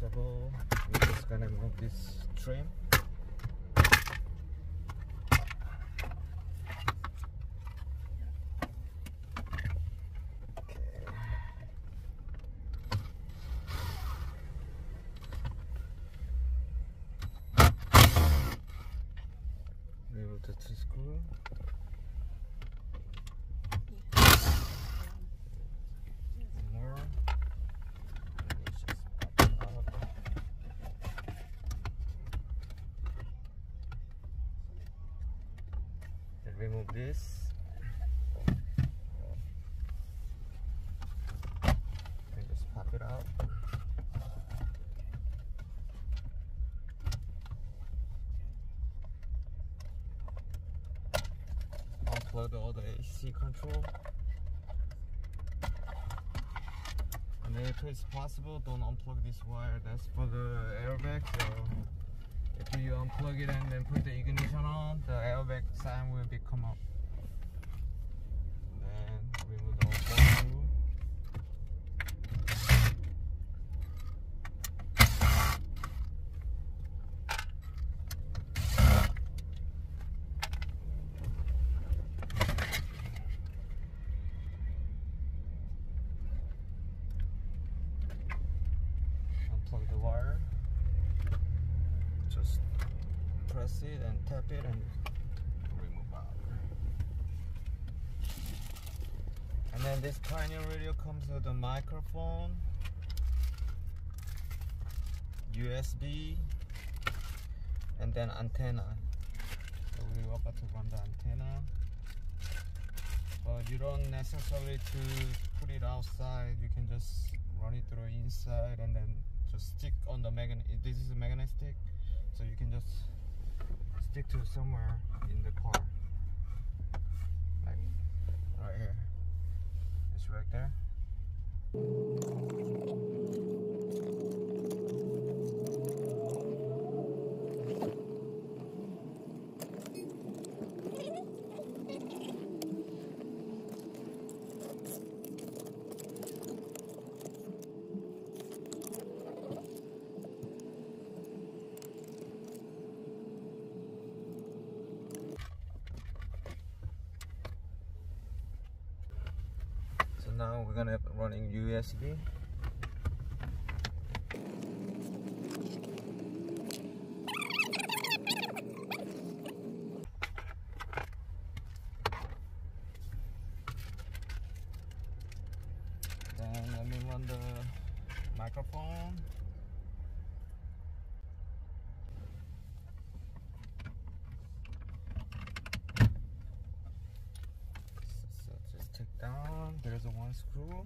of all, we're just gonna move this trim. Remove the T-screw. More. Let's just pop it out. Then remove this. And just pop it out. Unplug all the AC control. And if it's possible, don't unplug this wire. That's for the airbag. So if you unplug it and then put the ignition on, the airbag sign will come up. Then remove the whole screw. Unplug the wire. Just press it and tap it and remove out. And then this Pioneer radio comes with a microphone, USB, and then antenna. So we're about to run the antenna, but you don't necessarily to put it outside. You can just run it through inside and then just stick on the magnet. This is a magnet stick, so you can just stick to somewhere in the car, like right here. It's right there. Now we're gonna running USB. Then let me run the microphone. Take down, there's a one screw.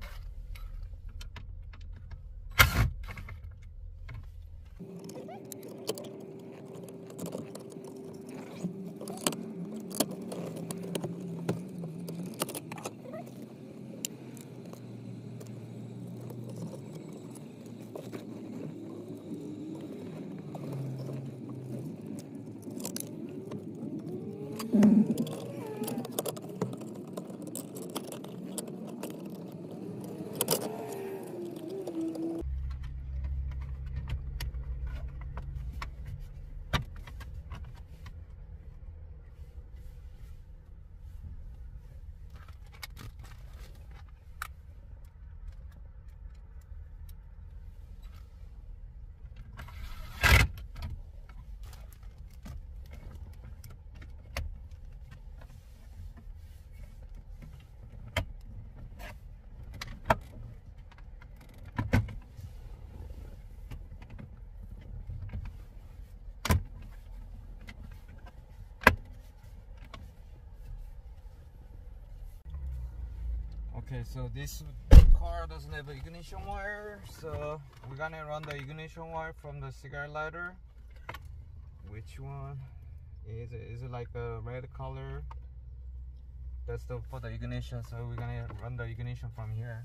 Okay, so this car doesn't have an ignition wire, so we're gonna run the ignition wire from the cigarette lighter. Which one is it? Is it like a red color? That's for the ignition, so we're gonna run the ignition from here.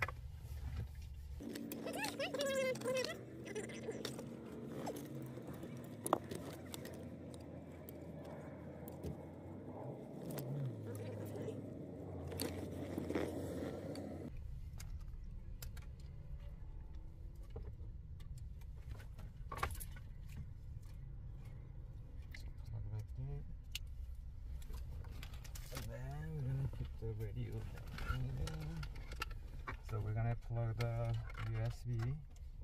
radio. So we're gonna plug the USB.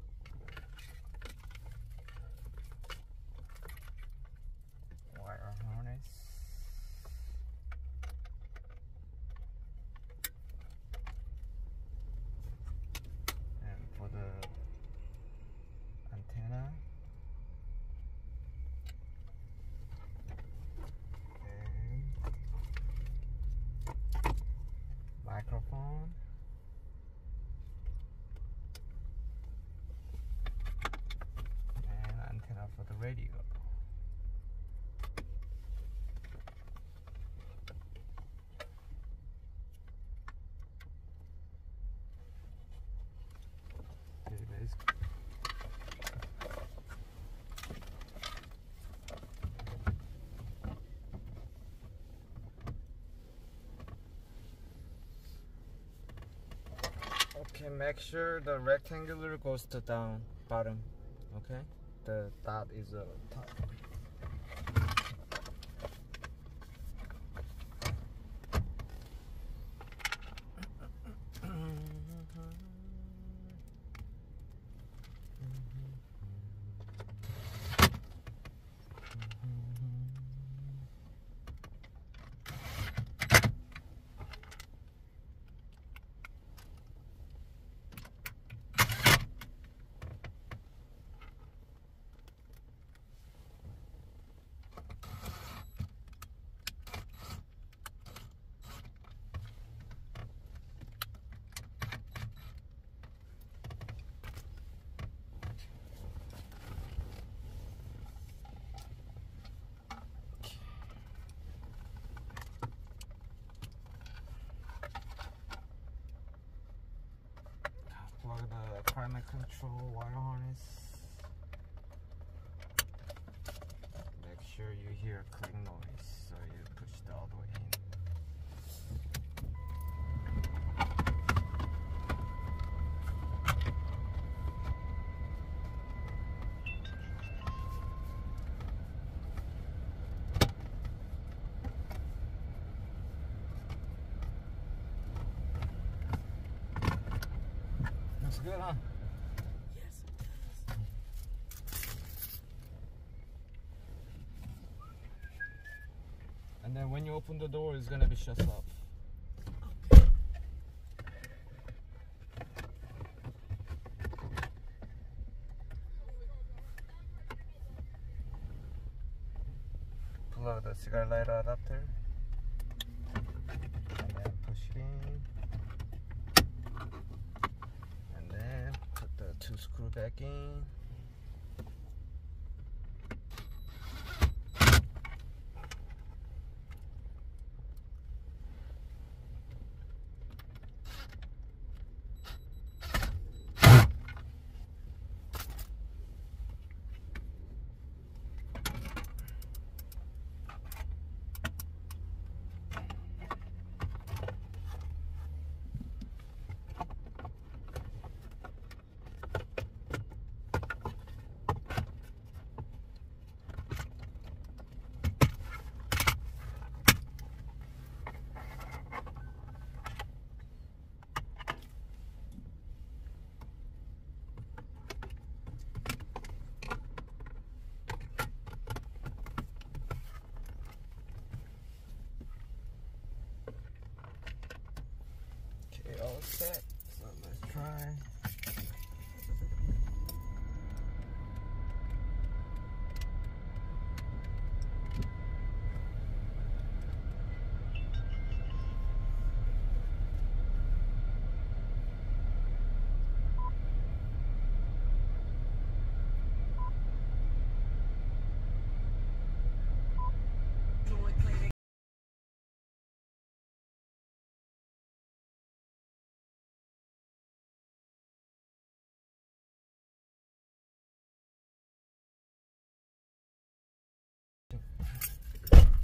Wire harness. And for the antenna. Microphone, and antenna for the radio. Okay, guys. Okay, make sure the rectangular goes to down bottom. Okay, the dot is top. Plug the climate control wire harness. Make sure you hear a click noise, so you push it all the way in. Looks good, huh? Yes, it does. And then when you open the door, it's gonna be shut off. Okay. Plug the cigar lighter adapter. And then push it in. And then put the 2 screw back in. Okay, all set. So let's try.